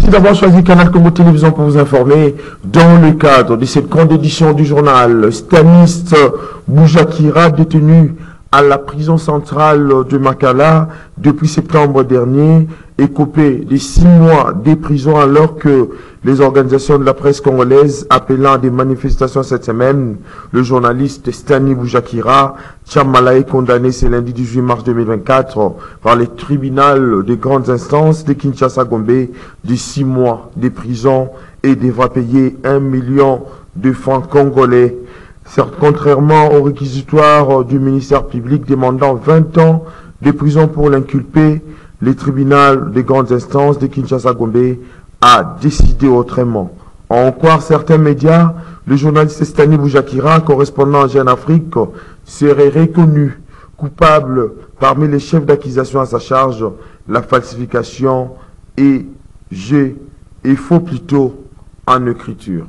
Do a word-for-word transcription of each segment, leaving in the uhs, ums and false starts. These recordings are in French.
Merci d'avoir choisi Canal Congo Télévision pour vous informer. Dans le cadre de cette grande édition du journal, Stanis Boujakira, détenu à la prison centrale de Makala depuis septembre dernier, est coupé de six mois de prison alors que les organisations de la presse congolaise appelant à des manifestations cette semaine, le journaliste Stanis Boujakira Tchamala est condamné ce lundi dix-huit mars deux mille vingt-quatre par le tribunal des grandes instances de Kinshasa-Gombe de six mois de prison et devra payer un million de francs congolais. Certes, contrairement au réquisitoire du ministère public demandant vingt ans de prison pour l'inculpé, le tribunal des grandes instances de Kinshasa-Gombe a décidé autrement. En croire certains médias, le journaliste Stanis Boujakira, correspondant en Jeune Afrique, serait reconnu coupable parmi les chefs d'accusation à sa charge, la falsification et jeu et faux plutôt en écriture.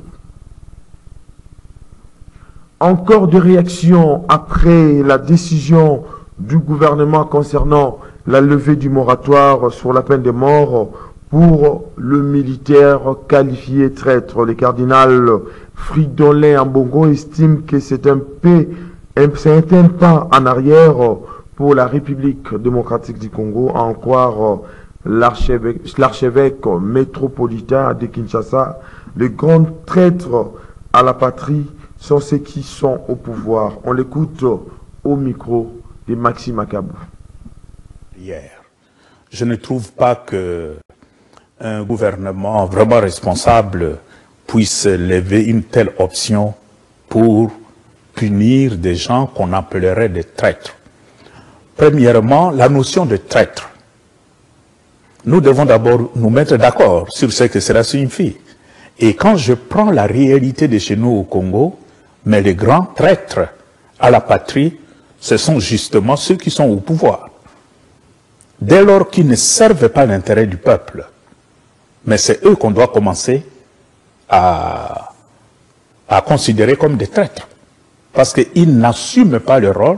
Encore de réactions après la décision du gouvernement concernant la levée du moratoire sur la peine de mort pour le militaire qualifié traître. Le cardinal Fridolin Ambongo estime que c'est un, c'est un pas en arrière pour la République démocratique du Congo, à en croire l'archevêque métropolitain de Kinshasa. Les grands traîtres à la patrie sont ceux qui sont au pouvoir. On l'écoute au micro de Maxime Akabou. Hier, je ne trouve pas que un gouvernement vraiment responsable puisse lever une telle option pour punir des gens qu'on appellerait des traîtres. Premièrement, la notion de traître. Nous devons d'abord nous mettre d'accord sur ce que cela signifie. Et quand je prends la réalité de chez nous au Congo, mais les grands traîtres à la patrie, ce sont justement ceux qui sont au pouvoir. Dès lors qu'ils ne servent pas l'intérêt du peuple, mais c'est eux qu'on doit commencer à, à considérer comme des traîtres. Parce qu'ils n'assument pas le rôle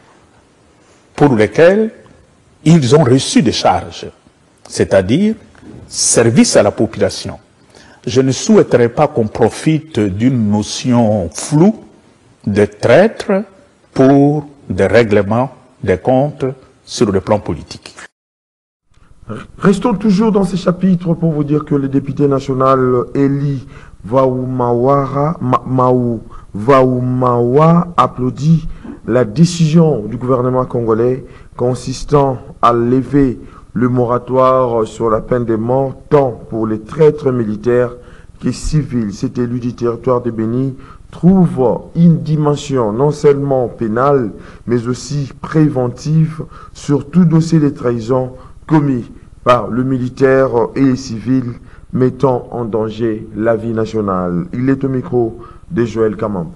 pour lequel ils ont reçu des charges, c'est-à-dire service à la population. Je ne souhaiterais pas qu'on profite d'une notion floue de traître pour des règlements des comptes sur le plan politique. Restons toujours dans ce chapitre pour vous dire que le député national Eli Vaoumawara Maou Vaoumawa applaudit la décision du gouvernement congolais consistant à lever le moratoire sur la peine de mort tant pour les traîtres militaires que civils. Cet élu du territoire de Béni trouve une dimension non seulement pénale mais aussi préventive sur tout dossier de trahison commis par le militaire et les civils mettant en danger la vie nationale. Il est au micro de Joël Kamambou.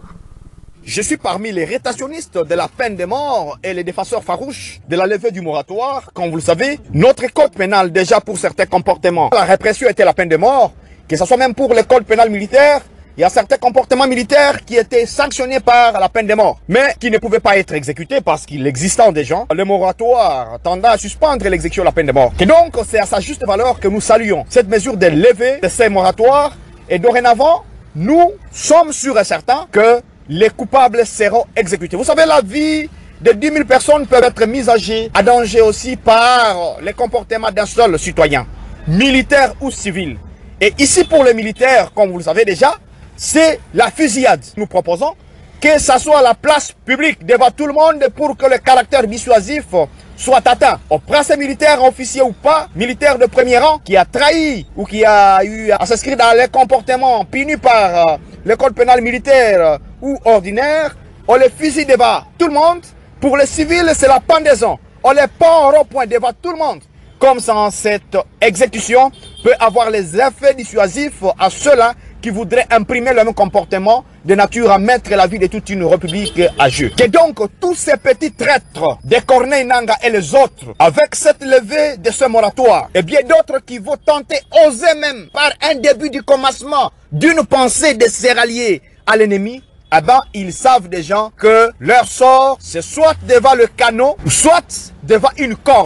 Je suis parmi les rétationnistes de la peine de mort et les défenseurs farouches de la levée du moratoire. Comme vous le savez, notre code pénal, déjà pour certains comportements, la répression était la peine de mort, que ce soit même pour le code pénal militaire, il y a certains comportements militaires qui étaient sanctionnés par la peine de mort, mais qui ne pouvaient pas être exécutés parce qu'il existait des gens, le moratoire tendant à suspendre l'exécution de la peine de mort. Et donc, c'est à sa juste valeur que nous saluons cette mesure de levée de ces moratoires. Et dorénavant, nous sommes sûrs et certains que les coupables seront exécutés. Vous savez, la vie de dix mille personnes peut être mise à à danger aussi par les comportements d'un seul citoyen, militaire ou civil. Et ici, pour les militaires, comme vous le savez déjà, c'est la fusillade. Nous proposons que ça soit à la place publique devant tout le monde pour que le caractère dissuasif soit atteint. Au prince militaire, officier ou pas, militaire de premier rang, qui a trahi ou qui a eu à s'inscrire dans les comportements punis par le code pénal militaire ou ordinaire, on les fusille devant tout le monde. Pour les civils, c'est la pendaison. On les pend au rond-point devant tout le monde. Comme ça, cette exécution peut avoir les effets dissuasifs à ceux-là qui voudraient imprimer le même comportement de nature à mettre la vie de toute une république à jeu. Que donc tous ces petits traîtres de Corneille Nangaa et les autres, avec cette levée de ce moratoire, et bien d'autres qui vont tenter, oser même, par un début du commencement d'une pensée de se rallier à l'ennemi, eh ben, ils savent déjà que leur sort, c'est soit devant le canot, soit devant une corde.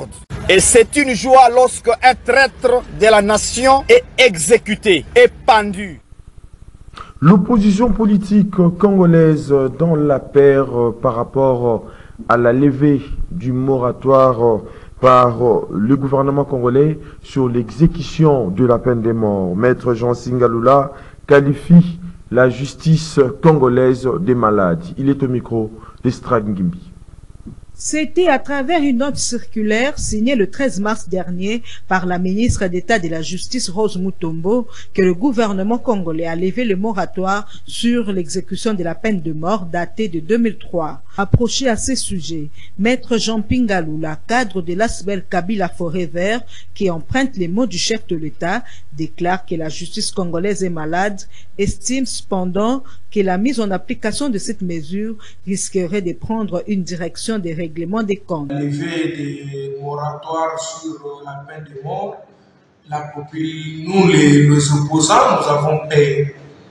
Et c'est une joie lorsque un traître de la nation est exécuté et pendu. L'opposition politique congolaise dans la paire par rapport à la levée du moratoire par le gouvernement congolais sur l'exécution de la peine de mort. Maître Jean Singalula qualifie la justice congolaise des malades. Il est au micro d'Estrade Ngimbi. C'était à travers une note circulaire signée le treize mars dernier par la ministre d'État de la Justice Rose Mutombo que le gouvernement congolais a levé le moratoire sur l'exécution de la peine de mort datée de deux mille trois. Approché à ce sujet, Maître Jean Pingalula, cadre de l'A S B E L Kabila Forêt Vert, qui emprunte les mots du chef de l'État, déclare que la justice congolaise est malade, estime cependant que la mise en application de cette mesure risquerait de prendre une direction des règlements des comptes. Lever des moratoires sur la peine de mort, la nous les, les opposants, nous avons peur.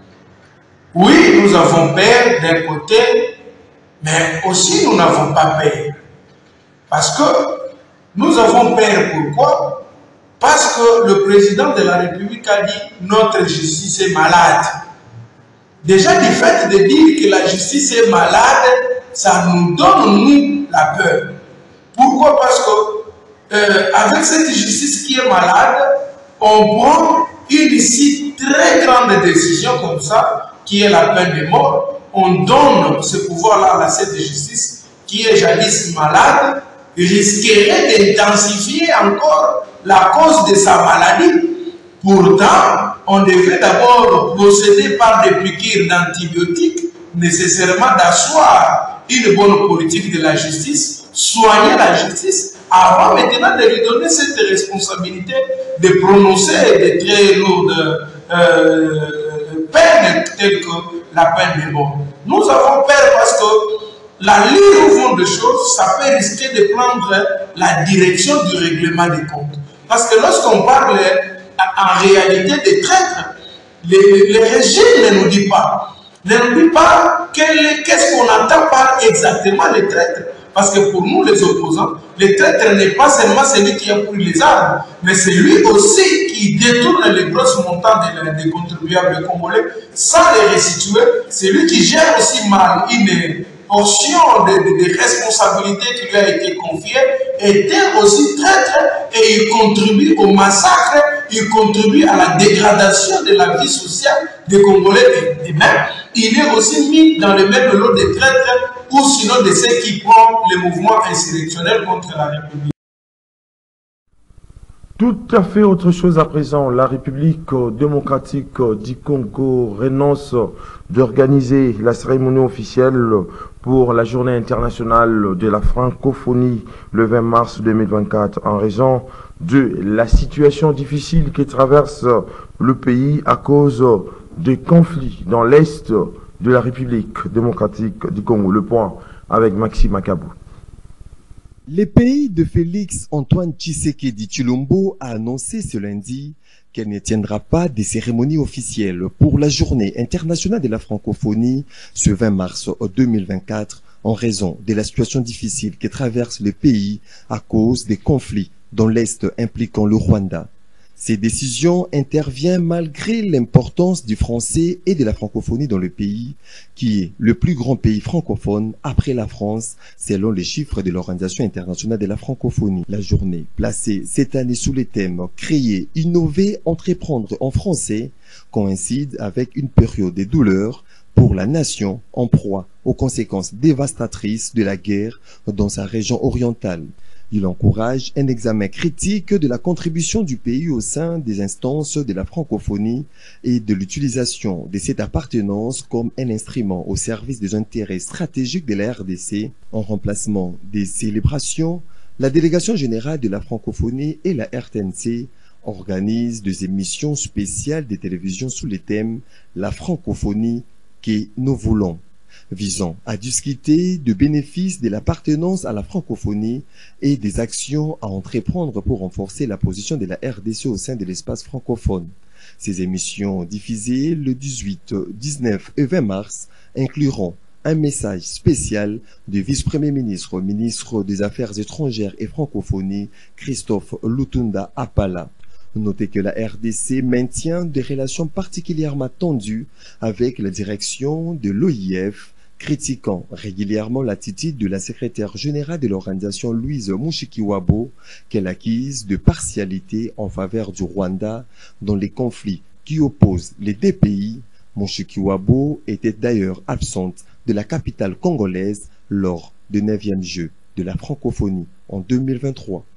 Oui, nous avons peur d'un côté, mais aussi nous n'avons pas peur. Parce que nous avons peur, pourquoi? Parce que le président de la République a dit notre justice est malade. Déjà du fait de dire que la justice est malade, ça nous donne, nous, la peur. Pourquoi? Parce que euh, avec cette justice qui est malade, on prend une ici très grande décision comme ça, qui est la peine de mort. On donne ce pouvoir-là à cette justice qui est jadis malade, risquerait d'intensifier encore la cause de sa maladie. Pourtant, on devrait d'abord procéder par des piqûres d'antibiotiques, nécessairement d'asseoir une bonne politique de la justice, soigner la justice, avant maintenant de lui donner cette responsabilité de prononcer des très lourdes euh, peines telles que la peine de mort. Nous avons peur parce que la ligne au fond des choses, ça peut risquer de prendre la direction du règlement des comptes. Parce que lorsqu'on parle en réalité des traîtres, le, le régime ne nous dit pas. Ne nous dit pas qu'est-ce qu'on entend par exactement les traîtres. Parce que pour nous, les opposants, le traître n'est pas seulement celui qui a pris les armes, mais c'est lui aussi qui détourne les grosses montants des, des contribuables congolais sans les restituer. C'est lui qui gère aussi mal une portion de, de, de responsabilité qui lui a été confiée, était aussi traître et il contribue au massacre, il contribue à la dégradation de la vie sociale des Congolais et même il est aussi mis dans le même lot des traîtres ou sinon de ceux qui prennent les mouvements insurrectionnels contre la République. Tout à fait autre chose à présent. La République démocratique du Congo renonce d'organiser la cérémonie officielle pour la journée internationale de la francophonie le vingt mars deux mille vingt-quatre en raison de la situation difficile qui traverse le pays à cause des conflits dans l'Est de la République démocratique du Congo. Le point avec Maxime Akabou. Le pays de Félix Antoine Tshisekedi Tshilombo a annoncé ce lundi qu'elle ne tiendra pas de cérémonie officielle pour la journée internationale de la francophonie ce vingt mars deux mille vingt-quatre en raison de la situation difficile que traverse le pays à cause des conflits dans l'Est impliquant le Rwanda. Ces décisions interviennent malgré l'importance du français et de la francophonie dans le pays, qui est le plus grand pays francophone après la France, selon les chiffres de l'Organisation internationale de la francophonie. La journée, placée cette année sous les thèmes « Créer, innover, entreprendre en français », coïncide avec une période de douleur pour la nation en proie aux conséquences dévastatrices de la guerre dans sa région orientale. Il encourage un examen critique de la contribution du pays au sein des instances de la francophonie et de l'utilisation de cette appartenance comme un instrument au service des intérêts stratégiques de la R D C. En remplacement des célébrations, la délégation générale de la francophonie et la R T N C organisent des émissions spéciales de télévision sous le thème « La francophonie que nous voulons », visant à discuter de bénéfices de l'appartenance à la francophonie et des actions à entreprendre pour renforcer la position de la R D C au sein de l'espace francophone. Ces émissions diffusées le dix-huit, dix-neuf et vingt mars incluront Un message spécial du vice-premier ministre, ministre des Affaires étrangères et francophonie, Christophe Lutunda Apala. Notez que la R D C maintient des relations particulièrement tendues avec la direction de l'O I F, critiquant régulièrement l'attitude de la secrétaire générale de l'organisation Louise Mushikiwabo, qu'elle accuse de partialité en faveur du Rwanda dans les conflits qui opposent les deux pays. Mushikiwabo était d'ailleurs absente de la capitale congolaise lors du neuvième jeu de la francophonie en deux mille vingt-trois.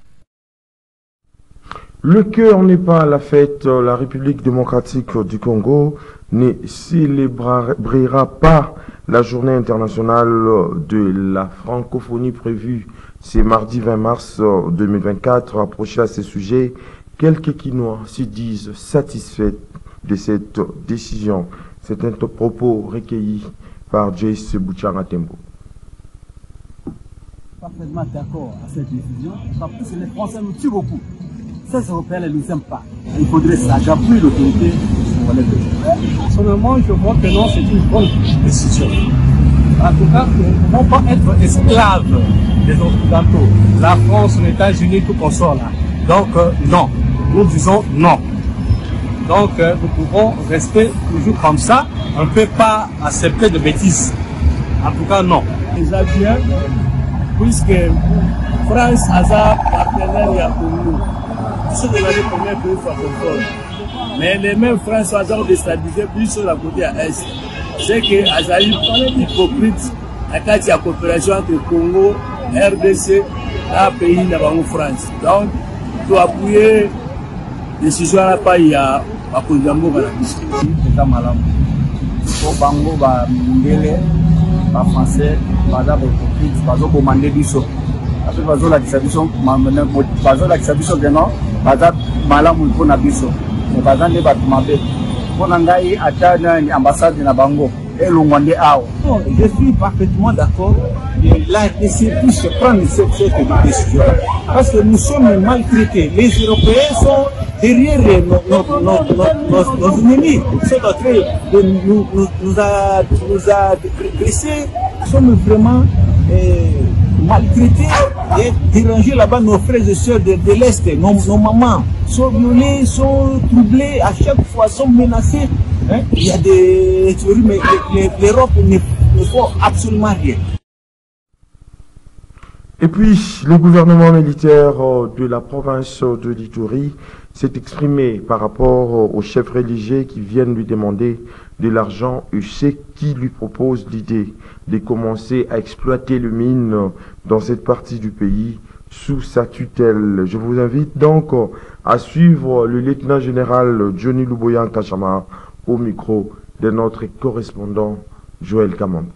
Le cœur n'est pas à la fête. La République démocratique du Congo ne célébrera pas la journée internationale de la francophonie prévue ce mardi vingt mars deux mille vingt-quatre. Approché à ce sujet, quelques Quinois se disent satisfaits de cette décision. C'est un propos recueilli par Joyce Bouchanga-Tembo. Parfaitement d'accord à cette décision, parce que les Français nous tuent beaucoup. Ces Européens ne nous aiment pas. Il faudrait ça. J'appuie l'autorité. Personnellement, je vois que non, c'est une bonne décision. En tout cas, nous ne pouvons pas être esclaves des Occidentaux. La France, les États-Unis, tout qu'on sort là. Donc, euh, non. Nous disons non. Donc, euh, nous pouvons rester toujours comme ça. On ne peut pas accepter de bêtises. En tout cas, non. Déjà bien, puisque France a sa partenariat pour nous. C'est de l'année première que fois contrôle. Mais les mêmes France ont déstabilisé plus sur la côté à Est. C'est que Azaï hypocrite à quand il y a coopération entre Congo, R D C, un pays d'avant France. Donc, il faut appuyer les décisions à la paille à Kongambo à la mission. C'est un malin. Pour Bango, bah, Mungele, pas français, pas d'abord hypocrite, pas d'abord commandé du saut. Après, pas d'abord la distribution, pas d'abord la distribution de non. Baza malamu mpona biso me baza nde bato mabe mpona ngai ata na ambassade na bango elongwa nde awa. Je suis parfaitement d'accord que la R D C puisse prendre cette, cette décision parce que nous sommes maltraités. Les Européens sont derrière nos, nos, nos, nos, nos ennemis. Ils sont en train de nous, nous, nous a, nous a dépressés. Nous sommes vraiment eh, maltraités et dérangés là-bas. Nos frères et sœurs de, de l'Est, nos, nos mamans sont violés, sont troublés, à chaque fois sont menacés. Hein? Il y a des théories, mais l'Europe ne, ne fait absolument rien. Et puis, le gouvernement militaire de la province de l'Ituri s'est exprimé par rapport aux chefs religieux qui viennent lui demander de l'argent et ceux qui lui proposent l'idée de commencer à exploiter le mine dans cette partie du pays sous sa tutelle. Je vous invite donc à suivre le lieutenant-général Johnny Luboyan Kachama au micro de notre correspondant Joël Kamambou.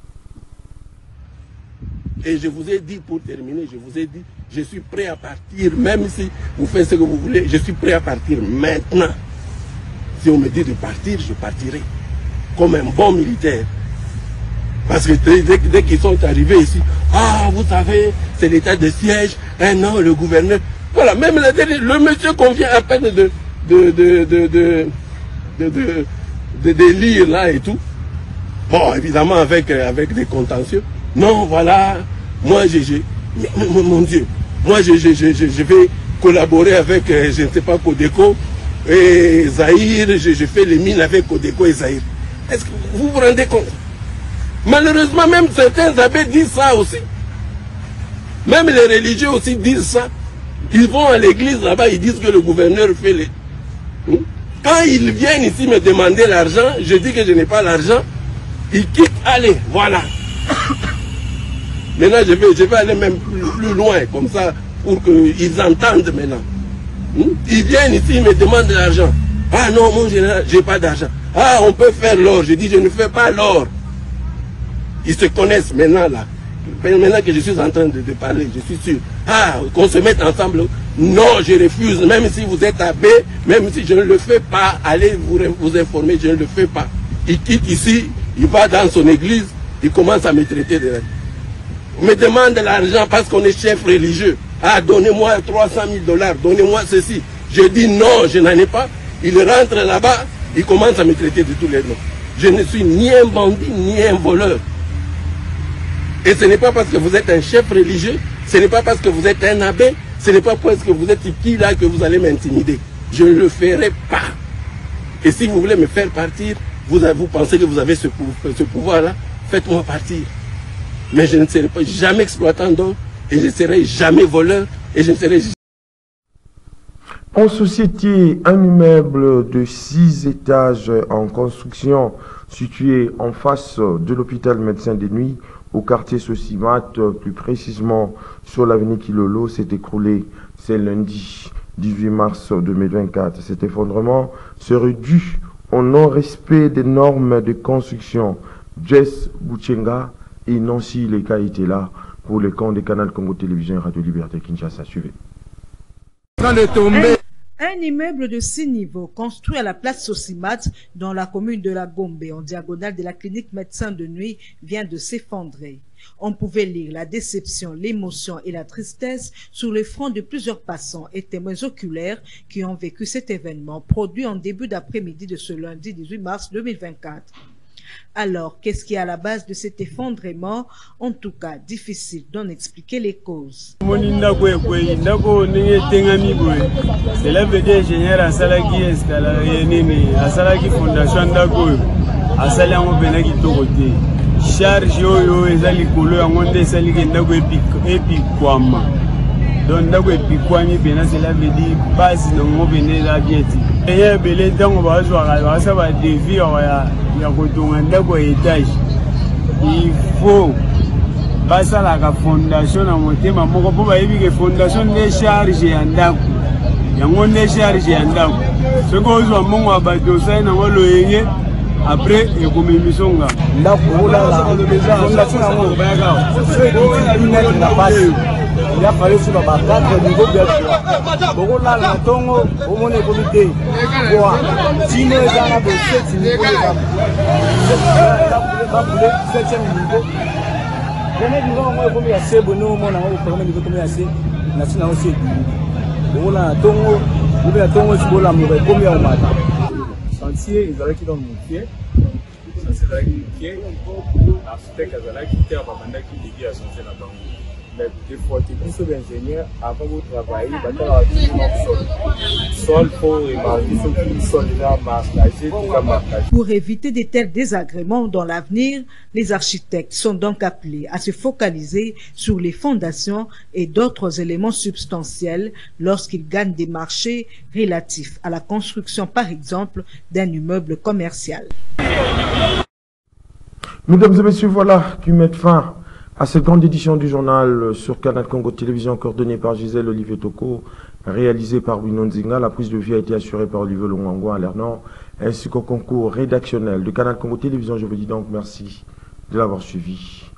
Et je vous ai dit, pour terminer, je vous ai dit, je suis prêt à partir, même si vous faites ce que vous voulez, je suis prêt à partir maintenant. Si on me dit de partir, je partirai. Comme un bon militaire. Parce que dès, dès qu'ils sont arrivés ici, ah, vous savez, c'est l'état de siège, un non, le gouverneur. Voilà, même le, le monsieur qu'on vient à peine de, de, de, de, de, de, de, de, de lire là et tout. Bon, évidemment, avec, avec des contentieux. Non, voilà, moi, je, je, mon Dieu, moi, je, je, je, je vais collaborer avec, je ne sais pas, Codeco et Zahir, je, je fais les mines avec Codeco et Zahir. Est-ce que vous vous rendez compte? Malheureusement, même certains abbés disent ça aussi. Même les religieux aussi disent ça. Ils vont à l'église là-bas, ils disent que le gouverneur fait les... Quand ils viennent ici me demander l'argent, je dis que je n'ai pas l'argent, ils quittent, allez, voilà. Maintenant, je vais, je vais aller même plus, plus loin, comme ça, pour qu'ils entendent maintenant. Ils viennent ici, ils me demandent de l'argent. Ah non, mon général, je n'ai pas d'argent. Ah, on peut faire l'or. Je dis, je ne fais pas l'or. Ils se connaissent maintenant, là. Maintenant que je suis en train de, de parler, je suis sûr. Ah, qu'on se mette ensemble. Non, je refuse. Même si vous êtes abbé, même si je ne le fais pas, allez vous, vous informer, je ne le fais pas. Il quitte ici, il va dans son église, il commence à me traiter de... On me demande de l'argent parce qu'on est chef religieux. Ah, donnez-moi trois cent mille dollars, donnez-moi ceci. Je dis non, je n'en ai pas. Il rentre là-bas, il commence à me traiter de tous les noms. Je ne suis ni un bandit, ni un voleur. Et ce n'est pas parce que vous êtes un chef religieux, ce n'est pas parce que vous êtes un abbé, ce n'est pas parce que vous êtes qui là que vous allez m'intimider. Je ne le ferai pas. Et si vous voulez me faire partir, vous, vous pensez que vous avez ce, ce pouvoir-là, faites-moi partir. Mais je ne serai pas jamais exploitant d'eau, et je ne serai jamais voleur, et je ne serai jamais... En société, un immeuble de six étages en construction situé en face de l'hôpital Médecins de Nuit au quartier Sosimat, plus précisément sur l'avenue Kilolo, s'est écroulé ce lundi dix-huit mars deux mille vingt-quatre. Cet effondrement serait dû au non-respect des normes de construction. Jess Bouchenga et Nancy Leka étaient là pour le camp des canaux Congo Télévision et Radio Liberté Kinshasa. Suivez. Un immeuble de six niveaux construit à la place Sosimat dans la commune de la Gombe en diagonale de la clinique Médecins de Nuit vient de s'effondrer. On pouvait lire la déception, l'émotion et la tristesse sur le front de plusieurs passants et témoins oculaires qui ont vécu cet événement produit en début d'après-midi de ce lundi dix-huit mars deux mille vingt-quatre. Alors, qu'est-ce qui est à la base de cet effondrement? En tout cas, difficile d'en expliquer les causes. Charge yo ezali kolo yango nde esali ke ndako epikwama donc ndako epikwami pena cela veut dire base nango pene eza bieti eye ebele ntango bazwaka basa badevi ya kotonga ndako ya etage il faut basalaka fondation na motema moko mpo bayebi ke fondation nde charge ya ndako yango nde charge ya ndako soki ozwa mbongo ya bato osali nango loyenge après ekomimisonga ndako olala fondation yango soki na base il a fallu sur ba quatre niveau bien sûr boko la na tongo omone komite kwa tino ezana bo sept niveau ba ba ba septième niveau premier niveau mo komi ya sebo no mo na mo premier niveau komi ya se na sina aussi boko la tongo ou bien tongo si bola mo komi ya mata chantier ezalaki dans mon pied chantier ezalaki pied architecte ezalaki te abandaki ligi ya chantier na bango. Mais des fois, tous les ingénieurs, avant de travailler, sol pour remarquer ce qui sont déjà marquagés, déjà marquagés. Pour éviter de tels désagréments dans l'avenir, les architectes sont donc appelés à se focaliser sur les fondations et d'autres éléments substantiels lorsqu'ils gagnent des marchés relatifs à la construction, par exemple, d'un immeuble commercial. Mesdames et messieurs, voilà qui met fin à cette grande édition du journal sur Canal Congo Télévision, coordonnée par Gisèle Olivier Toko, réalisée par Bruno Nzinga. La prise de vue a été assurée par Olivier Longangwa à l'Ernord, ainsi qu'au concours rédactionnel de Canal Congo Télévision. Je vous dis donc merci de l'avoir suivi.